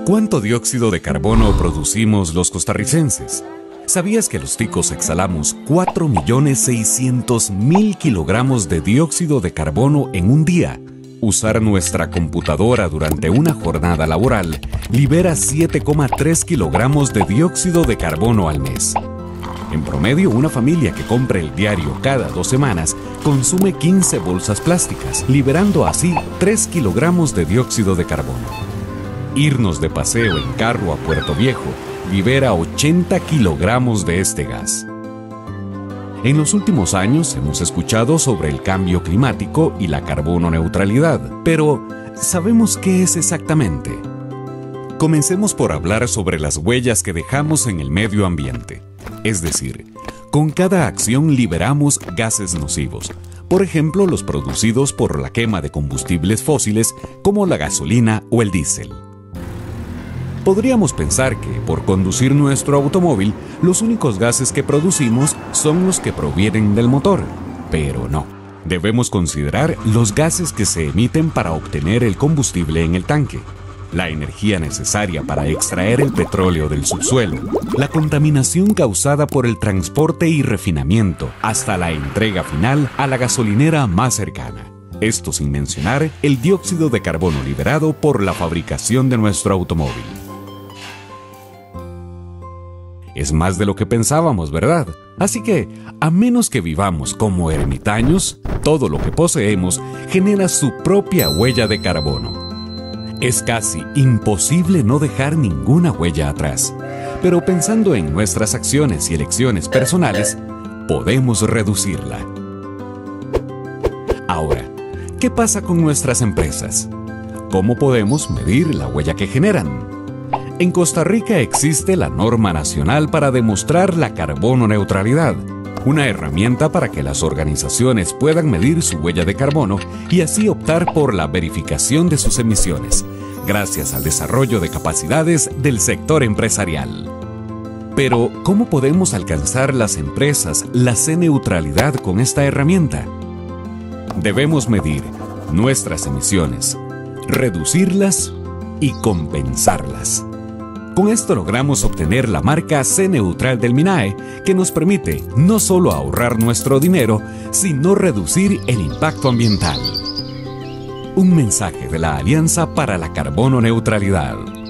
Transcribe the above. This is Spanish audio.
¿Cuánto dióxido de carbono producimos los costarricenses? ¿Sabías que los ticos exhalamos 4.600.000 kilogramos de dióxido de carbono en un día? Usar nuestra computadora durante una jornada laboral libera 7,3 kilogramos de dióxido de carbono al mes. En promedio, una familia que compra el diario cada 2 semanas consume 15 bolsas plásticas, liberando así 3 kilogramos de dióxido de carbono. Irnos de paseo en carro a Puerto Viejo libera 80 kilogramos de este gas. En los últimos años hemos escuchado sobre el cambio climático y la carbono neutralidad, pero ¿sabemos qué es exactamente? Comencemos por hablar sobre las huellas que dejamos en el medio ambiente. Es decir, con cada acción liberamos gases nocivos, por ejemplo los producidos por la quema de combustibles fósiles como la gasolina o el diésel. Podríamos pensar que, por conducir nuestro automóvil, los únicos gases que producimos son los que provienen del motor, pero no. Debemos considerar los gases que se emiten para obtener el combustible en el tanque, la energía necesaria para extraer el petróleo del subsuelo, la contaminación causada por el transporte y refinamiento, hasta la entrega final a la gasolinera más cercana. Esto sin mencionar el dióxido de carbono liberado por la fabricación de nuestro automóvil. Es más de lo que pensábamos, ¿verdad? Así que, a menos que vivamos como ermitaños, todo lo que poseemos genera su propia huella de carbono. Es casi imposible no dejar ninguna huella atrás, pero pensando en nuestras acciones y elecciones personales, podemos reducirla. Ahora, ¿qué pasa con nuestras empresas? ¿Cómo podemos medir la huella que generan? En Costa Rica existe la Norma Nacional para demostrar la carbono neutralidad, una herramienta para que las organizaciones puedan medir su huella de carbono y así optar por la verificación de sus emisiones, gracias al desarrollo de capacidades del sector empresarial. Pero, ¿cómo podemos alcanzar las empresas la C-neutralidad con esta herramienta? Debemos medir nuestras emisiones, reducirlas y compensarlas. Con esto logramos obtener la marca C-Neutral del MINAE, que nos permite no solo ahorrar nuestro dinero, sino reducir el impacto ambiental. Un mensaje de la Alianza para la Carbono Neutralidad.